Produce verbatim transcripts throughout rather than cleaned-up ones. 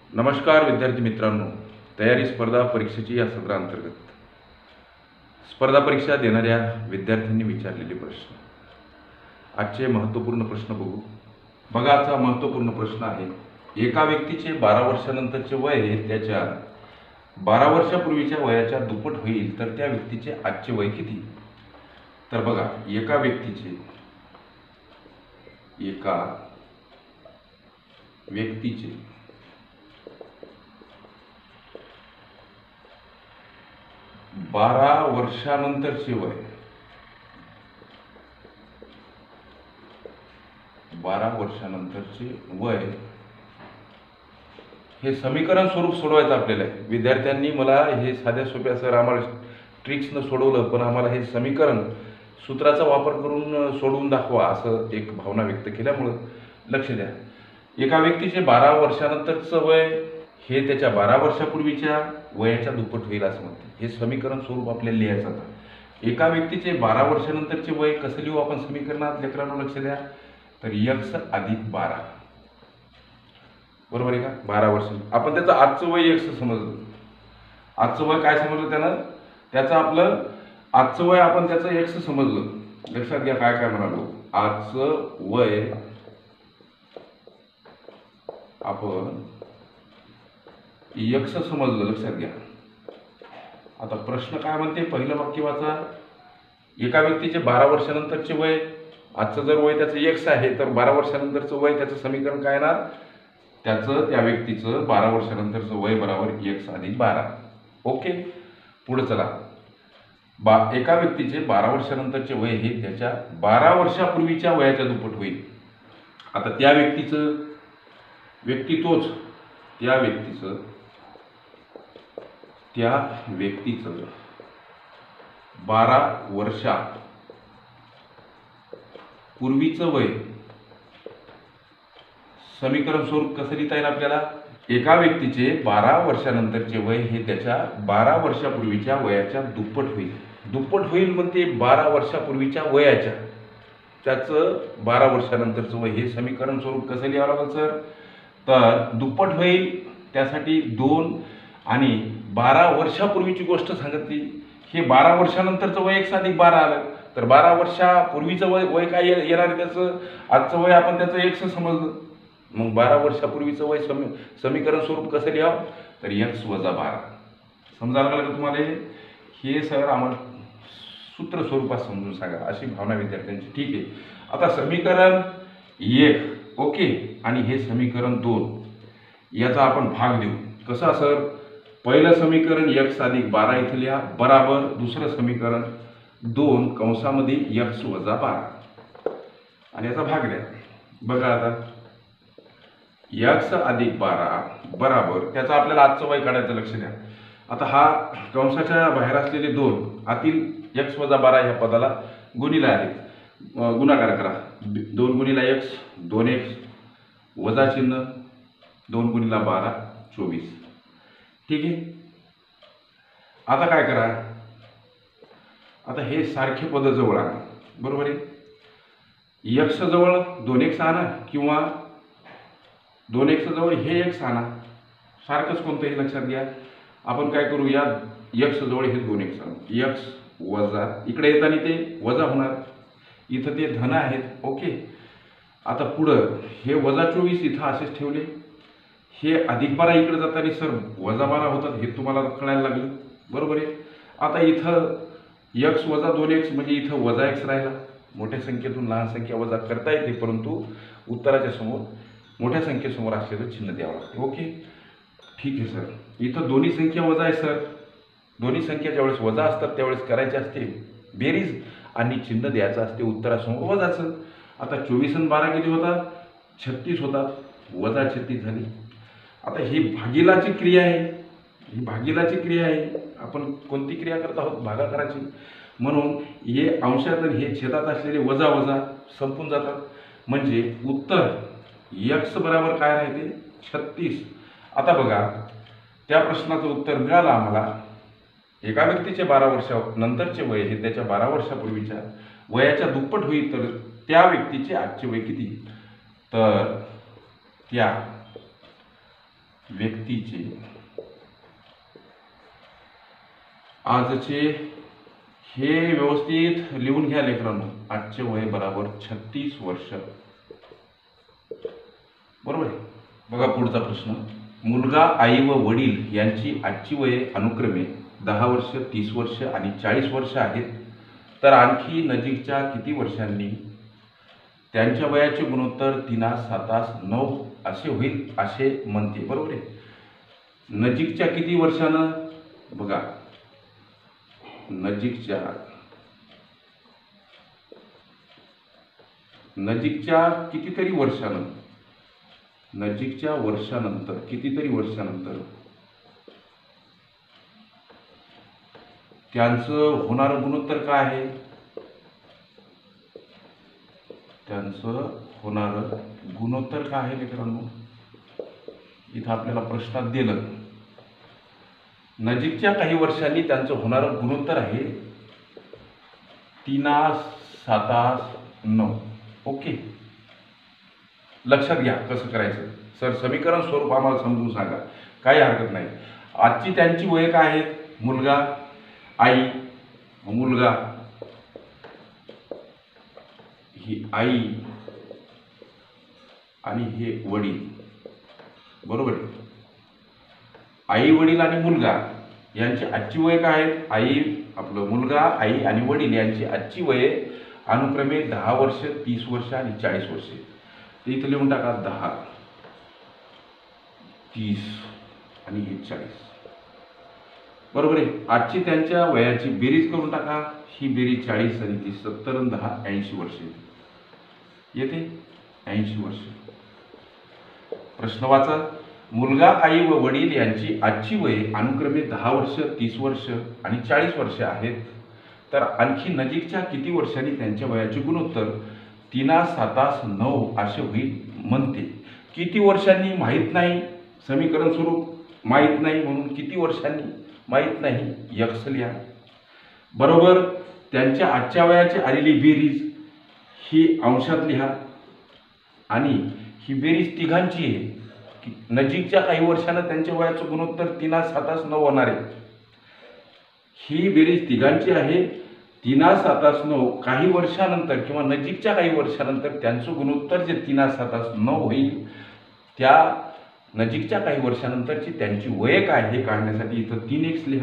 नमस्कार विद्यार्थी मित्रांनो, तयारी स्पर्धा परीक्षेची या सत्रांतर्गत स्पर्धा परीक्षा देणाऱ्या विद्यार्थ्यांनी विचारलेले प्रश्न, आजचे महत्त्वपूर्ण प्रश्न बघू. बघा, आजचा महत्त्वपूर्ण प्रश्न आहे, एका व्यक्तीचे बारा वर्षानंतरचे वय हे त्याच्या बारा वर्षापूर्वीच्या वयाच्या दुप्पट होईल तर त्या व्यक्तीचे आजचे वय किती? तर बघा, एका व्यक्तीचे एका व्यक्तीचे बारा वर्षानंतरचे वय बारा वर्षानंतरचे वय हे समीकरण स्वरूप सोडवायचं आपल्याला आहे. विद्यार्थ्यांनी मला हे साध्या सोप्या सर आम्हाला ट्रिक्सनं सोडवलं, पण आम्हाला हे समीकरण सूत्राचा वापर करून सोडवून दाखवा असं एक भावना व्यक्त केल्यामुळं लक्ष द्या. एका व्यक्तीचे बारा वर्षानंतरचं वय हे त्याच्या बारा वर्षापूर्वीच्या वयाच्या दुप्पट होईल असं म्हणते. हे समीकरण स्वरूप आपल्याला लिहायचं आता. एका व्यक्तीचे बारा वर्षानंतरचे वय कसं लिहू आपण समीकरणात? लेकरांना लक्ष द्या. तर यक्स अधिक बारा, बरोबर आहे का? बारा वर्ष आपण त्याचं आजचं वय यक्स समजलं. आजचं वय काय समजलं त्यानं? त्याचं आपलं आजचं वय आपण त्याचं यक्स समजलं. लक्षात घ्या काय काय म्हणालो. आजचं वय आपण यक्स समजलं, लक्षात घ्या. आता प्रश्न काय म्हणते, पहिलं वाक्य वाचा. एका व्यक्तीचे बारा वर्षानंतरचे वय, आजचं जर वय त्याचं यक्स आहे तर बारा वर्षानंतरचं वय त्याचं समीकरण काय येणार? त्याचं त्या व्यक्तीचं बारा वर्षानंतरचं वय बरोबर यक्स अधिक बारा. ओके, पुढे चला. बा एका व्यक्तीचे बारा वर्षानंतरचे वय हे त्याच्या बारा वर्षापूर्वीच्या वयाच्या दुप्पट होईल. आता त्या व्यक्तीचं व्यक्ती तोच त्या व्यक्तीचं त्या व्यक्तीचं बारा वर्षा पूर्वीचं वय समीकरण स्वरूप कसं लिहिता येईल आपल्याला? एका व्यक्तीचे बारा वर्षानंतरचे वय हे त्याच्या बारा वर्षापूर्वीच्या वयाच्या दुप्पट होईल. दुप्पट होईल म्हणते बारा वर्षापूर्वीच्या वयाच्या, त्याचं बारा वर्षानंतरचं वय हे समीकरण स्वरूप कसं लिहावं लागेल सर? तर दुप्पट होईल त्यासाठी दोन आणि बारा वर्षापूर्वीची गोष्ट सांगितली. हे बारा वर्षानंतरचं वय एक अधिक बारा आलं तर बारा वर्षापूर्वीचं वय वय काय येणार आहे त्याचं? आजचं वय आपण त्याचं एक्स समजलं. मग बारा वर्षापूर्वीचं वय समी समीकरण स्वरूप कसं लिहावं? तर एक्स वजा बारा. समजायला लागलं का तुम्हाला? हे सर आम्हाला सूत्र स्वरूपात समजून सांगा अशी भावना विद्यार्थ्यांची. ठीक आहे. आता समीकरण एक ओके आणि हे समीकरण दोन याचा आपण भाग देऊ. कसा सर? पहिलं समीकरण एक्स अधिक बारा इथं लिहा बराबर दुसरं समीकरण दोन कंसामध्ये एक्स वजा बारा आणि याचा भाग द्या. बघा आता, एक्स अधिक बारा बराबर त्याचा आपल्याला आजचं वय काढायचं. लक्ष द्या. आता हा कंसाच्या बाहेर असलेले दोन आतील एक्स वजा बारा ह्या पदाला गुणिला आहे, गुणाकार करा. दोन गुणिला एक्स दोन एक्स वजा चिन्ह दोन गुणिला बारा चोवीस. ठीक आहे. आता काय करा? आता हे सारखे पद जवळ आणा, बरोबर आहे. एक्स जवळ दोन एक्स आणा किंवा दोन एक्स जवळ हे एक्स आणा, सारखंच कोणतंही लक्षात घ्या. आपण काय करू, या एक्स जवळ हे दोन एक्स आणू. एक्स वजा इकडे येताना ते वजा होणार, इथं ते धन आहेत. ओके. आता पुढं हे वजा चोवीस इथं असेच ठेवले, हे अधिक बारा इकडे जाताना सर वजा बारा होतात, हे तुम्हाला कळायला लागलं, बरोबर आहे. आता इथं एक्स वजा दोन एक्स म्हणजे इथं वजा एक्स राहिला. मोठ्या संख्येतून लहान संख्या वजा करता येते, परंतु उत्तराच्या समोर मोठ्या संख्येसमोर असलेलं चिन्ह द्यावं लागते. ओके, ठीक आहे सर. इथं दोन्ही संख्या वजा आहे सर. दोन्ही संख्या ज्यावेळेस वजा असतात त्यावेळेस करायची असते बेरीज आणि चिन्ह द्यायचं असते उत्तरासमोर वजाचं. आता चोवीस आणि बारा किती होतात? छत्तीस होतात. वजा छत्तीस झाली. आता ही भागिलाची क्रिया आहे, ही भागिलाची क्रिया आहे. आपण कोणती क्रिया करत आहोत? भागाकाराची. म्हणून हे अंशात आणि हे छेदात असलेले वजा वजा संपून जातात. म्हणजे उत्तर एक्स बरोबर काय राहते? छत्तीस. आता बघा, त्या प्रश्नाचं उत्तर मिळालं आम्हाला. एका व्यक्तीचे बारा वर्षानंतरचे वय हे त्याच्या बारा वर्षापूर्वीच्या वयाच्या दुप्पट होईल तर त्या व्यक्तीचे आजचे वय किती? तर त्या व्यक्तीचे आजचे हे व्यवस्थित लिहून घ्या लेकरांनो, आजचे वय बरोबर छत्तीस वर्ष, बरोबर आहे. बघा पुढचा प्रश्न, मुलगा, आई व वडील यांची आजची वये अनुक्रमे दहा वर्ष, तीस वर्ष आणि चाळीस वर्ष आहेत, तर आणखी नजीकच्या किती वर्षांनी त्यांच्या वयाचे गुणोत्तर तीनास सातास नऊ असे होईल असे म्हणते, बरोबर आहे. नजीकच्या किती वर्षानं, बघा नजीकच्या नजीकच्या कितीतरी वर्षानं नजीकच्या वर्षानंतर कितीतरी वर्षानंतर त्यांचं होणारं गुणोत्तर काय आहे, त्यांचं होणारं गुणोत्तर काय आहे मित्रांनो, इथं आपल्याला प्रश्नात दिलं. नजीकच्या काही वर्षांनी त्यांचं होणारं गुणोत्तर आहे तीनास सातास नऊ. ओके, लक्षात घ्या कसं करायचं. सर समीकरण स्वरूप आम्हाला समजून सांगा, काही हरकत नाही. आजची त्यांची वय काय आहेत, मुलगा, आई, मुलगा, ही आई आणि हे वडील, बरोबर आहे. आई, वडील आणि मुलगा यांची आजची वय काय आहेत, आई आपलं मुलगा, आई आणि वडील यांची आजची वये अनुक्रमे दहा वर्ष, तीस वर्ष आणि चाळीस वर्षे. ते इथं लिहून टाका, दहा, तीस आणि हे चाळीस, बरोबर आहे. आजची त्यांच्या वयाची बेरीज करून टाका, ही बेरीज चाळीस आणि ती सत्तर आणि दहा ऐंशी वर्ष येते, ऐंशी वर्ष. प्रश्न वाचा, मुलगा, आई व वडील यांची आजची वये अनुक्रमे दहा वर्ष, तीस वर्ष आणि चाळीस वर्ष आहेत, तर आणखी नजीकच्या किती वर्षांनी त्यांच्या वयाचे गुणोत्तर तीनास सातास नऊ असे होईल म्हणते. किती वर्षांनी माहीत नाही, समीकरण स्वरूप माहीत नाही म्हणून किती वर्षांनी माहीत नाही, यक्स लिहा. बरोबर त्यांच्या आजच्या वयाची आलेली बेरीज ही अंशात लिहा आणि ही बेरीज तिघांची आहे की नजीकच्या काही वर्षानं त्यांच्या वयाचं गुणोत्तर तीनास सातास नऊ होणार आहे. ही बेरीज तिघांची आहे, तीनास सातास नऊ. काही वर्षानंतर किंवा नजीकच्या काही वर्षानंतर त्यांचं गुणोत्तर जे तीनास सातास नऊ होईल, त्या नजीकच्या काही वर्षानंतरची त्यांची वय काय हे काढण्यासाठी इथं तीन एक्स लिहा.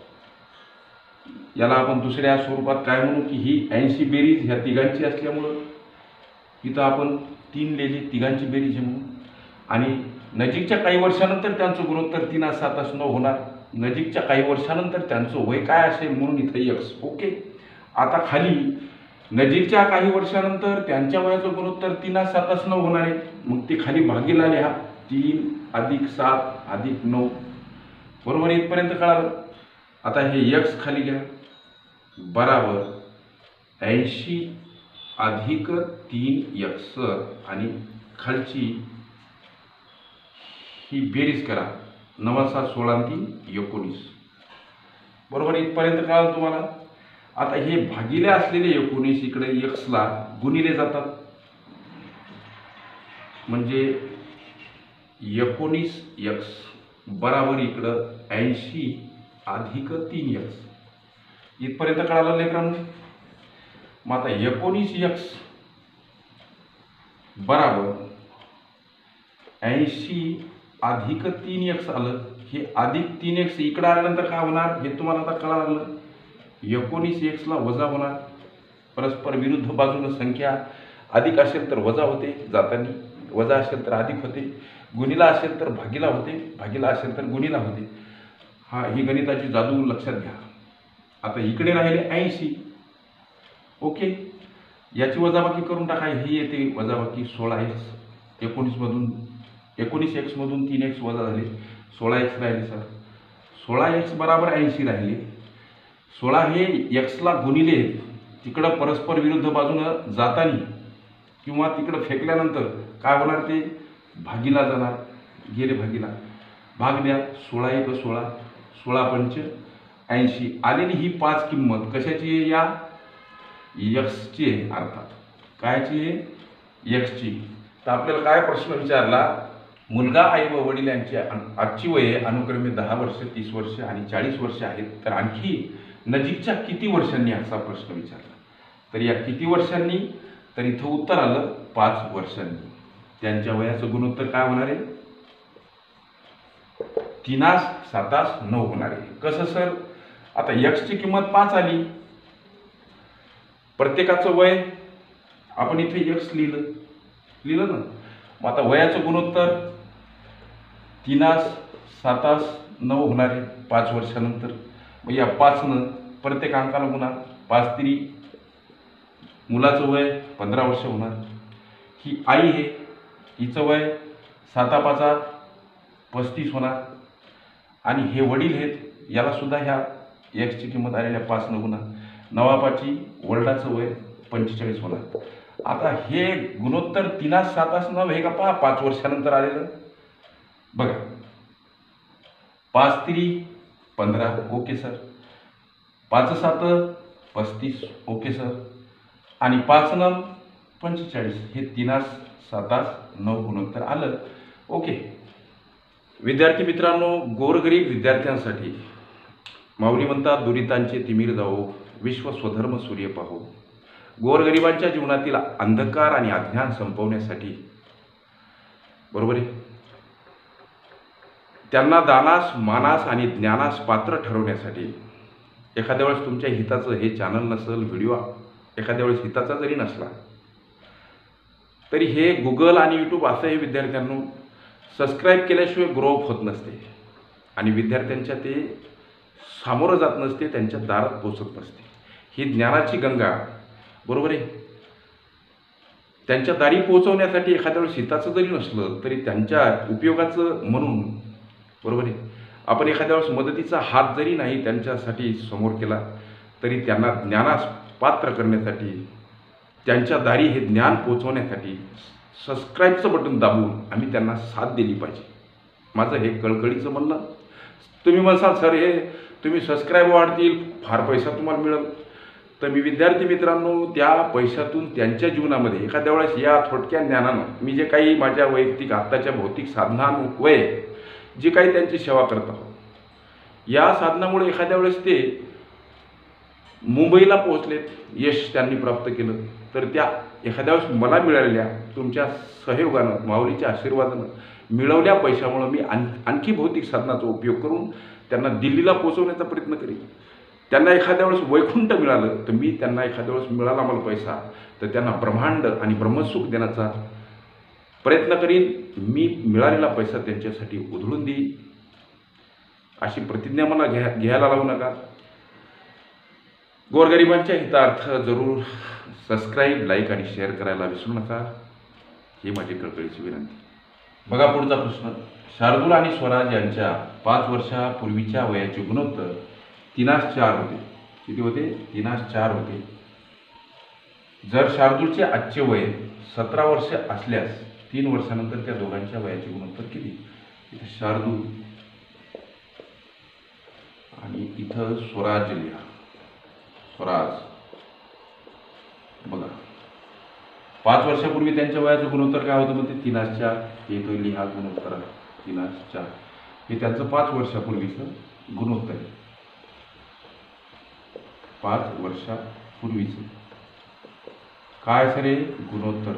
याला आपण दुसऱ्या स्वरूपात काय म्हणू की ही ऐंशी बेरीज ह्या तिघांची असल्यामुळं इथं आपण तीन लिहिली, तिघांची बेरीज आहे म्हणून. आणि नजीकच्या काही वर्षानंतर त्यांचं गुणोत्तर तीनास सातास नऊ होणार, नजीकच्या काही वर्षानंतर त्यांचं वय काय असेल म्हणून इथं यक्स. ओके, आता खाली नजीकच्या काही वर्षानंतर त्यांच्या वयाचं गुणोत्तर तीनास सातास नऊ होणार आहे, मग ते खाली भागीला लिहा, तीन अधिक सात अधिक नऊ, बरोबर. इथपर्यंत कळालं. आता हे यक्स खाली घ्या, बराबर ऐंशी अधिक तीन यक्स आणि खालची ही बेरीज करा, नवा सात सोळा तीन एकोणीस, बरोबर. इथपर्यंत कळालं तुम्हाला. आता हे भागिले असलेले एकोणीस इकडे यक्सला गुणिले जातात, म्हणजे एकोणीस यक्स बराबर इकडं ऐंशी अधिक तीन यक्स. इथपर्यंत कळालं लेकरांनो. मग आता एकोणीस यक्स बराबर ऐंशी अधिक तीन यक्स आलं, हे अधिक तीन एक्स इकडं आल्यानंतर काय होणार हे तुम्हाला आता कळालं. एकोणीस एक्सला वजा होणार, परस्पर विरुद्ध बाजूनं संख्या अधिक असेल तर वजा होते जाताना, वजा असेल तर अधिक होते, गुणिला असेल तर भागीला होते, भागीला असेल तर गुणिला होते. हा ही गणिताची जादू लक्षात घ्या. आता इकडे राहिले ऐंशी. ओके, याची वजाबाकी करून टाका, ही येते वजाबाकी सोळा एक्स. एकोणीसमधून एकोणीस एक्समधून तीन एक्स वजा झाले, सोळा एक्स राहिले सर. सोळा एक्स बराबर ऐंशी राहिले. सोळा हे एक्सला गुणिले तिकडं परस्पर विरुद्ध बाजूनं जाताना किंवा तिकडं फेकल्यानंतर काय होणार ते भागीला जाणार, गेले भागीला, भाग द्या, सोळा एक सोळा, सोळा पंच ऐंशी. आलेली ही पाच किंमत कशाची आहे, या यक्सची आहे, अर्थात कायची आहे, यक्सची. तर आपल्याला काय प्रश्न विचारला मुलगा आई व वडील यांची अन- आजची वये अनुक्रमे दहा वर्ष, तीस वर्ष आणि चाळीस वर्ष आहेत. तर आणखी नजीकच्या किती वर्षांनी असा प्रश्न विचारला. तर या किती वर्षांनी, तर इथं उत्तर आलं पाच वर्षांनी. त्यांच्या वयाचं गुणोत्तर काय होणार आहे, तीनास सातास नऊ होणार आहे. कसं सर, आता यक्षची किंमत पाच आली, प्रत्येकाचं वय आपण इथे यक्स लिहिलं लिहिलं ना. मग आता वयाचं गुणोत्तर तीनास सातास नऊ होणार आहे पाच वर्षानंतर. मग या पाचनं प्रत्येक अंकाला गुणा, पाच तिरी मुलाचं वय पंधरा वर्ष होणार. ही आई आहे, हिचं वय साता पाचा पस्तीस होणार. आणि हे वडील आहेत, याला सुद्धा ह्या एक्सची किंमत आलेल्या पाच न गुणा, नवापाची वडिलाचं वय पंचेचाळीस होणार. आता हे गुणोत्तर तीनास सातास नऊ हे का पहा पाच वर्षानंतर आलेलं बघा. पाच तिरी पंधरा, ओके सर. पाच सात पस्तीस, ओके सर. आणि पाच नऊ पंचेचाळीस, हे तीनास सातास नऊ गुणोत्तर आलं, ओके. विद्यार्थी मित्रांनो, गोरगरीब विद्यार्थ्यांसाठी माऊली म्हणतात, दुरितांचे तिमिर जावो, विश्व स्वधर्म सूर्य पाहो. गोरगरिबांच्या जीवनातील अंधकार आणि अज्ञान संपवण्यासाठी, बरोबर आहे, त्यांना दानास मानास आणि ज्ञानास पात्र ठरवण्यासाठी एखाद्या वेळेस तुमच्या हिताचं हे चॅनल नसेल, व्हिडिओ एखाद्या वेळेस हिताचा जरी नसला तरी हे गुगल आणि यूट्यूब असं हे विद्यार्थ्यांनो सबस्क्राईब केल्याशिवाय ग्रोअप होत नसते आणि विद्यार्थ्यांच्या ते सामोरं जात नसते, त्यांच्या दारात पोचत नसते. ही ज्ञानाची गंगा, बरोबर आहे, त्यांच्या दारी पोहोचवण्यासाठी एखाद्या वेळेस हिताचं जरी नसलं तरी त्यांच्या उपयोगाचं म्हणून, बरोबर आहे, आपण एखाद्या वेळेस मदतीचा हात जरी नाही त्यांच्यासाठी समोर केला तरी त्यांना ज्ञानास पात्र करण्यासाठी, त्यांच्या दारी हे ज्ञान पोचवण्यासाठी सबस्क्राईबचं बटन दाबून आम्ही त्यांना साथ दिली पाहिजे. माझं हे कळकळीचं म्हणणं. तुम्ही म्हणसाल सर हे तुम्ही सबस्क्राईब वाढतील, फार पैसा तुम्हाला मिळेल. तर मी विद्यार्थी मित्रांनो, त्या पैशातून त्यांच्या जीवनामध्ये एखाद्या वेळेस या थोडक्या ज्ञानानं मी जे काही माझ्या वैयक्तिक आत्ताच्या भौतिक साधनांमुळे जे काही त्यांची सेवा करत आहोत, या साधनामुळे एखाद्या वेळेस ते मुंबईला पोहोचलेत, यश त्यांनी प्राप्त केलं, तर त्या एखाद्या वेळेस मला मिळालेल्या तुमच्या सहयोगानं, माऊलीच्या आशीर्वादानं मिळवल्या पैशामुळं मी आण आणखी भौतिक साधनाचा उपयोग करून त्यांना दिल्लीला पोहोचवण्याचा प्रयत्न करेन. त्यांना एखाद्या वेळेस वैकुंठ मिळालं तर मी त्यांना एखाद्या वेळेस मिळाला मला पैसा तर त्यांना ब्रह्मांड आणि ब्रह्मसुख देण्याचा प्रयत्न करीन. मी मिळालेला पैसा त्यांच्यासाठी उधळून देईन, अशी प्रतिज्ञा मला घ्या घ्यायला लावू नका. गोरगरिबांच्या हितार्थ जरूर सबस्क्राईब, लाईक आणि शेअर करायला विसरू नका, ही माझी कळकळीची विनंती. बघा पुढचा प्रश्न. शार्दूल आणि स्वराज यांच्या पाच वर्षापूर्वीच्या वयाचे गुणोत्तर तीनास चार होते. किती होते? तीनास चार होते. जर शार्दूलचे आजचे वय सतरा वर्ष असल्यास तीन वर्षानंतर त्या दोघांच्या वयाचे गुणोत्तर किती? इथं शार्दूल आणि इथं स्वराज लिहा. स्वराज बघा, पाच वर्षापूर्वी त्यांच्या वयाचं गुणोत्तर काय होतं? मग ते तीनास चार. हे तो लिहा गुणोत्तर तीनास चार. हे त्यांचं पाच वर्षापूर्वीचं गुणोत्तर आहे. पाच वर्षापूर्वीचं काय सर हे गुणोत्तर?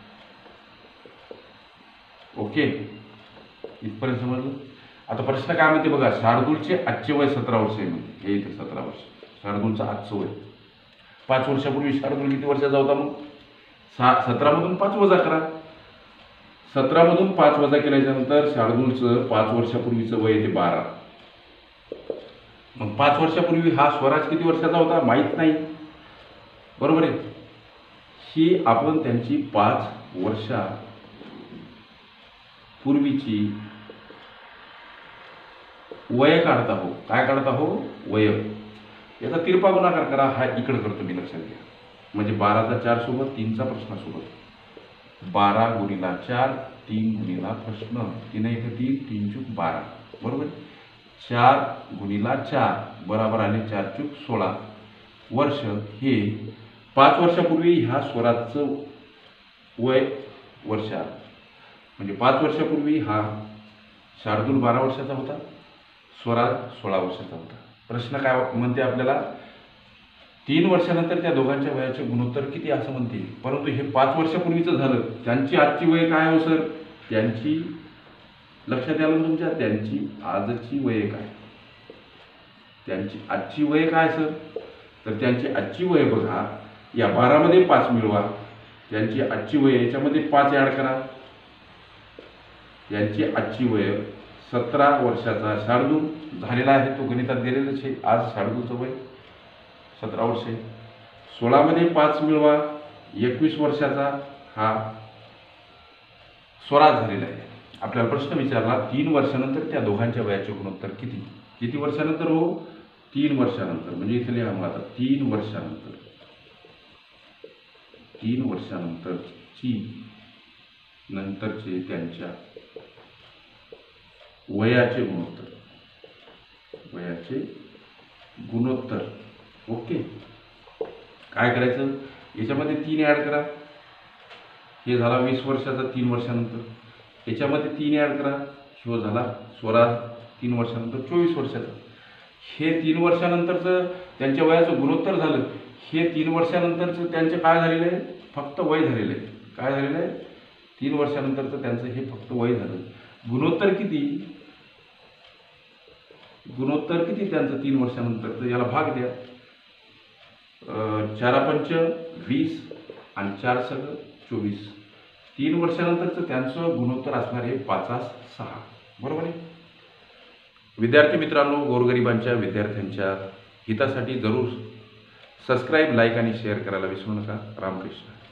ओके, इथपर्यंत समजलं. आता प्रश्न काय म्हणते बघा, शार्दूलचे आजचे वय सतरा वर्ष आहे. हे इथे सतरा वर्ष शार्दूलचं आजचं वय. पाच वर्षापूर्वी शार्दूल किती वर्षाचा होता? मग सा सतरामधून पाच वजा करा. सतरामधून पाच वजा केल्याच्यानंतर शार्दूलचं पाच वर्षापूर्वीचं वय येते बारा. मग पाच वर्षापूर्वी हा स्वराज किती वर्षाचा होता माहीत नाही, बरोबर आहे. ही आपण त्यांची पाच वर्षा पूर्वीची वय काढत आहो. काय काढत आहो? वय. याचा तिरपा गुणाकार करा. हा इकडे करतो मी, लक्षात घ्या. म्हणजे बाराचा चार सोबत, तीनचा प्रश्नासोबत. बारा गुणिला चार, तीन गुणिला प्रश्न, तीन इथे तीन, तीन चूक बारा, बरोबर. चार गुणिला चार बरोबर आले चार चूक सोळा वर्ष. हे पाच वर्षापूर्वी ह्या स्वराजचं वय वर्षात म्हणजे पाच वर्षापूर्वी हा शार्दूल बारा वर्षाचा होता, स्वराज सोळा वर्षाचा होता. प्रश्न काय म्हणते आपल्याला, तीन वर्षानंतर त्या दोघांच्या वयाचे गुणोत्तर किती असं म्हणते. परंतु हे पाच वर्षापूर्वीचं झालं. त्यांची आजची वय काय हो सर, त्यांची लक्षात आलं तुमच्या, त्यांची आजची वय काय, त्यांची आजची वय काय सर, तर त्यांची आजची वय बघा, या बारामध्ये पाच मिळवा, त्यांची आजची वय याच्यामध्ये पाच ॲड करा, यांची आजची वय सतरा वर्षाचा शार्दूल झालेला आहे, तो गणितात दिलेलंच आहे. आज शार्दूलचं वय सतरा वर्षे. सोळामध्ये पाच मिळवा, एकवीस वर्षाचा हा स्वराज झालेला आहे. आपल्याला प्रश्न विचारला, तीन वर्षानंतर त्या दोघांच्या वयाचे गुणोत्तर किती. किती वर्षानंतर हो, तीन वर्षानंतर. म्हणजे इथे लिहा मग आता, तीन वर्षानंतर, तीन वर्षानंतरची नंतरचे त्यांच्या वयाचे गुणोत्तर, वयाचे गुणोत्तर. ओके, काय करायचं, याच्यामध्ये तीन ॲड करा, हे झाला वीस वर्षाचा तीन वर्षानंतर, याच्यामध्ये तीन ॲड करा, शो झाला स्वराज तीन वर्षानंतर चोवीस वर्षाचा. हे तीन वर्षानंतरचं त्यांच्या वयाचं गुणोत्तर झालं. हे तीन वर्षानंतरचं त्यांचं काय झालेलं आहे, फक्त वय झालेलं आहे. काय झालेलं आहे, तीन वर्षानंतरचं त्यांचं हे फक्त वय झालं. गुणोत्तर किती, गुणोत्तर किती त्यांचं तीन वर्षानंतरचं, याला भाग द्या. चारा पंच वीस आणि चार सगळं चोवीस. तीन वर्षानंतरचं त्यांचं गुणोत्तर असणार आहे पाचास सहा. बरोबर आहे. विद्यार्थी मित्रांनो, गोरगरिबांच्या विद्यार्थ्यांच्या हितासाठी जरूर सबस्क्राईब, लाईक आणि शेअर करायला विसरू नका. रामकृष्ण.